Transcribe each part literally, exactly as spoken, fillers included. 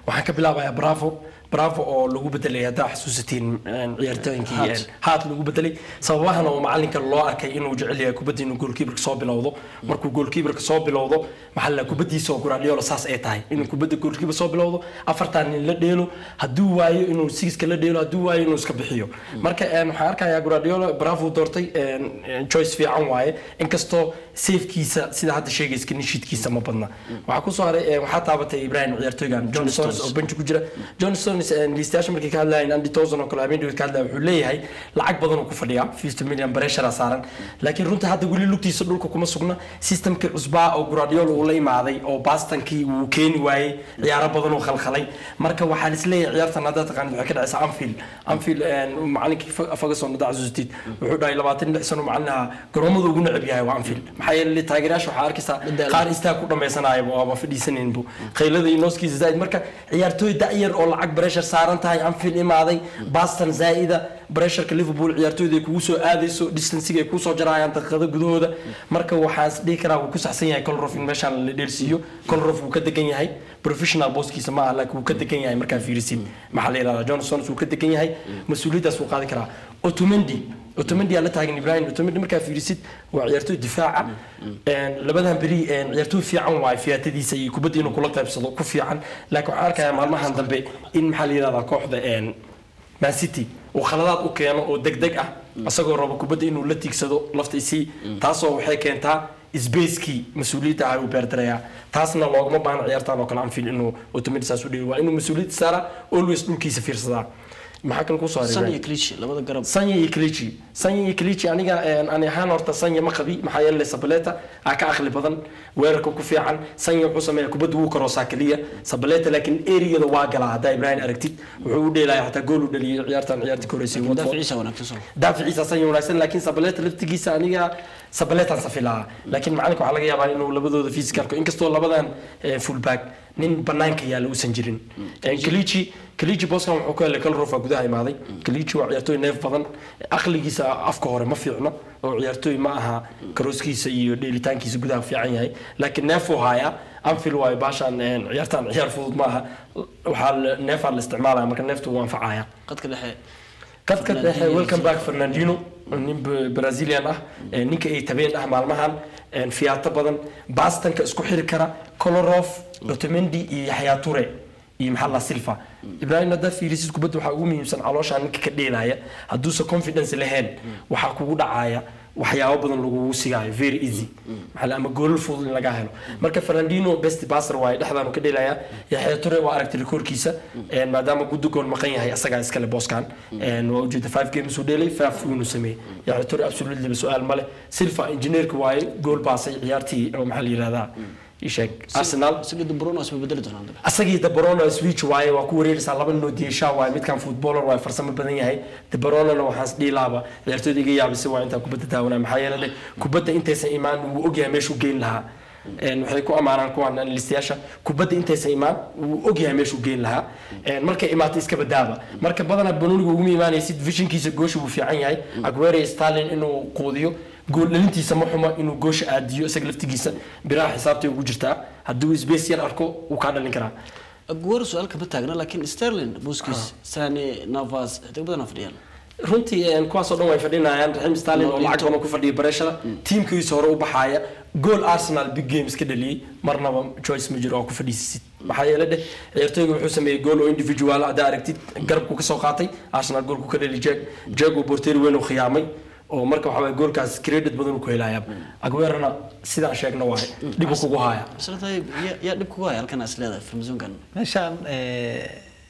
waxaan ka bilaabayaa bravo bravo oo lagu bedelay hadda xasuusatiin ciyaartooyinkii haat lagu bedelay sababahana oo macalinka loo arkay inuu jecel yahay kubadda inuu goalkeeper soo bilowdo markuu goalkeeper soo bilowdo maxaa la kubadiisa oo Guardiola saas ay tahay inuu kubadda goalkeeper soo bilowdo afartan nin la dheelo haduu waayo inuu six ka la dheelo haduu waayo inuu iska bixiyo marka waxaan arkayaa Guardiola bravo doortay choice fiican waaye inkastoo safekiisa sida hadda sheegayska nishiidkiisa ma badna waxa ku soo haray waxa taabatay Ibrahim ciyaartooygan John Stones oo bench ku jira John Stones liistayaasha markii ka hadlayeen Andy Towson oo kale habeenkii ka hadlay wuxuu leeyahay lacag badan oo ku fadhiya fifty million pressure saaran laakiin runtii hadda wali lugtiisa dhulka kuma sugna systemka cusbaa oo Guardiola uu la imaaday oo Bastankii uu keeni waayay ciyaaro badan oo khalkhalay marka waxa la isleeyahay ciyaartan hadda taqaan waxa ka dhacaysa Anfield Anfield macallinkii Ferguson da Azuzdid wuxuu dhahay labaatan iyo lix sano macallinaha garoomada ugu neceb yahay waa Anfield maxay yeelay taageerayaasha waxa arkaysa qaar istaa ku dhameysanaayay oo fadhiisaneen buu qaylada iyo nooskiisa zaid marka ciyaartooy da'yar oo lacag pressure saaran tahay Anfield imaaday Boston zaida pressure ka Liverpool ciyaartooyda kugu soo aadayso distance ay ku soo jarayaan daqiiqada gudahooda marka waxaas dhig karaa uu ku saxsan yahay Kolarov in meeshan la dheelsiyo Kolarov uu ka degan yahay professional bosskiisa ma aha laakiin uu ka degan yahay marka fiirisid maxaa la yiraahdaa Johnson uu ka degan yahay mas'uuliyadaas uu qaadi karaa Otamendi Otamendi ala taagan Ibrahim Otamendi marka fiirisid waa ciyaartooy difaaca een labadan bari een ciyaartooy fiican waa fiyaatadiisa iyo kubadda inuu kula qaybsado ku fiican laakiin waxa arkayaa maalmahan dambe in maxaa la yiraahdaa kooxda een Man City oo khaladaad u keeno oo degdeg ah asagoo rabo kubadda inuu la tiigsado laftiisii taasoo waxay keentaa isbeeskii mas'uuliyadda ay u beerdaraya taasna loogama baahna ciyaartaan oo kale Anfield inuu Otamendi saas u dhigo waa inuu mas'uuliyad saara always dhulkiisa fiirsadaa maxaa kan ku soo haray Sanya Clichy labada garab Sanya Clichy Sanya Clichy aniga aan ahaan horta Sanya ma qabi maxaa yeelay Sabaleta aa ka aqli badan weerarka ku fiican Sanya wuxuu sameeyaa kubadda uu karo saakaliya Sabaleta laakiin area-da waa galaa hadda Ibrahim aragtid wuxuu u dheelay hatta gool u dhaliyay ciyaartan ciyaartii koreysay waddo daaficiisa wanaagsan daaficiisa Sanya wanaagsan laakiin Sabaleta laftigiisa aniga Sabaleta safilaa laakiin macalinka waxa laga yaabaa inuu labadooda physicalka inkastoo labadan fullback nin banaanka yaala u san jirin Clichy Clichy boskan wuxuu ka helay Kolarov gudaha imaaday Clichy waa ciyaartooy neef badan aqligiisa afka hore ma fiicno oo ciyaartooy ma aha karooskiisa iyo dheelitaankiisa gudaha fiican yahay laakiin neef uu haya Anfield waa baashan ciyaartan ciyaar fudud ma aha waxa neef la isticmaalaa marka neeftu waa anfacaya qadka dhexe qadka dhexe welcome back Fernandinho nin Brazilian ah ninka ay tabeen ah maalmahan fiyaata badan Bastanka isku xiri kara Kolarov Otamendi iyo Yahya Toure iyo maxalla Silva Ibrahim hadda fiirisis kubadda waxa ugu muhiimsan caloosha ninka ka dheelaya hadduu sa confidence lahayn waxa kugu dhacaya waxyaabo badan lagu sigaayo very easy maxalla ama gool fudud in laga helo marka Fernandinho best passer way dhaxdan ka dheelaya Yahya Toure waa aragtay rekoorkiisa een maadaama guud gool maqan yahay asaga iska le boskan een waa ujeeda five games uu dheelay five inuu sameeyay Yahya Toure absolutely su'aal male Silva engineerka way gool baasay ciyaartii oo maxaa la yiraahdaa ishak Arsenal asagii De Bruyne asba bedeli doonaan asagii De Bruyne switch waaye waa ku wareeraysa laba noo diisha waaye mid kan footballer waa farsamo badan yahay De Bruyne waxaas dhiilaaba ciyaartooyda iga yaabisay waa inta kubadda daawana maxaa yeelay kubadda intaysan imaan uu og yahay meeshuu geyn lahaa een waxay ku amaanaan kuwan listayaasha kubadda intaysan imaan uu og yahay meeshuu geyn lahaa een markay imaato iska badaaba marka badana Benoniga ugu iimaanaysid visionkiisa goosh uu fiican yahay Aguero Stalin inuu qoodiyo gool dhalintiisa ma xumo inuu goosha aadiyo isaga laftigiisa biraha xisaabtay ugu jirtaa hadduu space yar arko uu ka dhalin karaa Aguero su'aalka ma taagna laakiin Sterling Busquets Sane Navas dad badan fadhiyaan runtii aan kuwaas oo dhan way fadhinayaan Raheem Sterling oo lacag badan ku fadhiya barashada teamkiisa hore u baxaya goal Arsenal big games ka dhaliyay marnaba choice ma jiro oo ku fadhiisid maxaa yeelay ciyaartooygu wuxuu sameeyay goal oo individual ah aragtid garabku ka soo qaatay Arsenal goolku ka dhaliyay Jag Jag oo porteer weyn oo khiyaamay oo marka waxa way goolkaas credit badan ku helayaa Aguero sida sheegna waa dib u kugu haya sababtay ya dib kugu haya halkan asleeda farmazonkan meeshan ee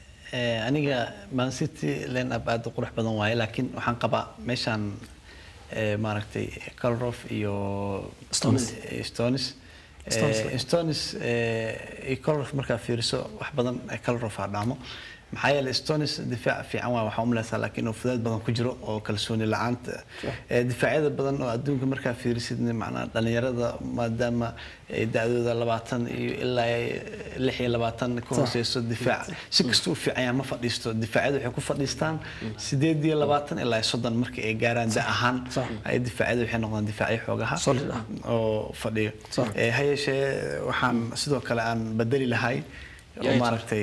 ee aniga Man City line up aad qurux badan waay laakiin waxaan qabaa meeshan ee maaragtay Kolarov iyo Stones Stones Stones ee Kolarov marka fiiriso wax badan Kolarov dhaamo maxaa yeelay Stones difaac fiican waa waxa umleesaa laakiin uu fudayd badan ku jiro oo kalsooni la'aanta difaacyada badan oo adduunka marka fiirisidna macna dhalinyarada maadaama ay da'dooda labaatan iyo ilaa lix iyo labaatan ku hooseyso difaac si kasta u fiican ma fadhiisto difaacyadu waxay ku fadhiistaan sideed iyo labaatan ilaa soddon marka ay gaaraan da ahaan ay difaacyadu waxay noqdaan difaacyo xoogaha oo fadhiyo ee hay'ashee waxaan sidoo kale aan bedeli lahay oo maaragtay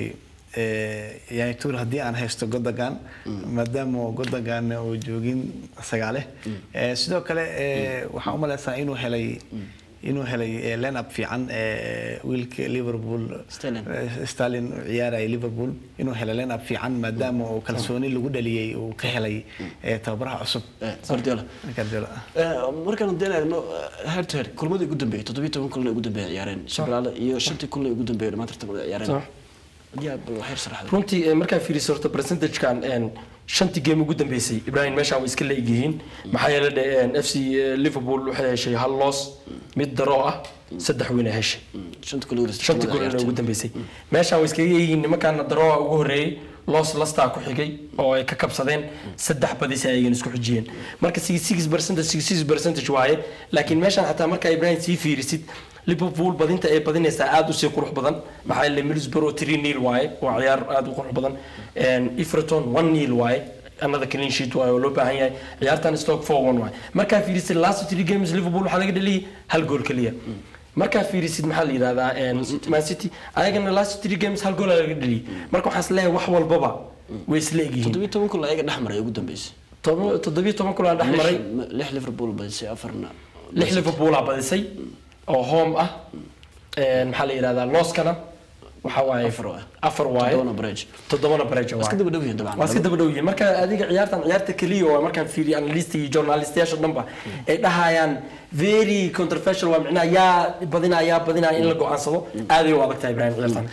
يعني تور هدي أنا هيستو جودجان مادام جودجان وجوجين سجاله سيدو كله وحوم على ساينو هلاي إنه هلاي لين أب في عن ويلك ليفربول ستالين ستالين عيار ليفربول إنه هلا لين أب في عن مادام وكلسوني اللي قد لي وكهلاي تبرع عصب كارديولا كارديولا مركان عندنا إنه هرت هر كل ما يقدم بيه تطبيق كل ما يقدم بيه عيارين شباب يشنتي كل يقدم بيه ما ترتب عيارين يا بالخير صراحة runtii markaa fiiriso horta percentagekan shantii game ugu dambeysay Ibrahim meesha way iska leeyihiin maxaa yeelay F C Liverpool waxay heshay hal loss mid daro ah saddex win ay heshay shantii gool shantii gool ugu dambeysay meesha way iska leeyihiin nimankan daro ugu horeeyay loss lasta ku xigay oo ay ka kabsadeen saddex badis ay isku xijiyeen marka sixty-six percent sixty-six percent waaye laakiin meeshan hatta marka Ibrahim si fiirisid ليفربول بدينتا اي بدينيسا aad u sii qurux badan maxaa la Middlesbrough three nil waaye waa ciyaar aad u qurux badan and Everton one nil waaye another clean sheet waaye loo baahan yahay ciyaartan Stoke four one waaye marka fiirisid last three games Liverpool waxa laga dhaliyay hal gool kaliya marka fiirisid maxaa la yiraahdaa Man City ayagana last three games hal gool laga dhaliyay marka waxaas leeyahay wax walbaba way isla egyihiin toddoba iyo toban kulan ayaga dhaxmaray ugu dambeysay toddoba iyo toban kulan dhaxmaray lix Liverpool badisay afarna lix Liverpool badisay oo home ah een maxaa la yiraahdaa looskana waxa waaye afar waaye todobana bridge todobana bridge waaye iska daba dhow yihiin dabcan waa iska daba dhow yihiin marka adiga ciyaartan ciyaarta kaliya oo markaan fiiriyo analyst iyo journalistayaasha dhanba ay dhahayaan very controversial waa macnaha yaa badinaya badinaya in la go'aansado aad ay u adag tahay Ibrahim ciyaartan